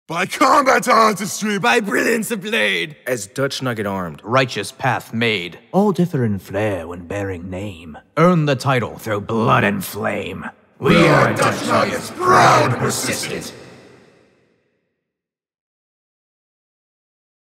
By combat artistry, by brilliance of blade, as Dutchnugget armed, righteous path made, all differ in flair when bearing name, earn the title through blood and flame. We are Dutchnuggets, proud and persistent,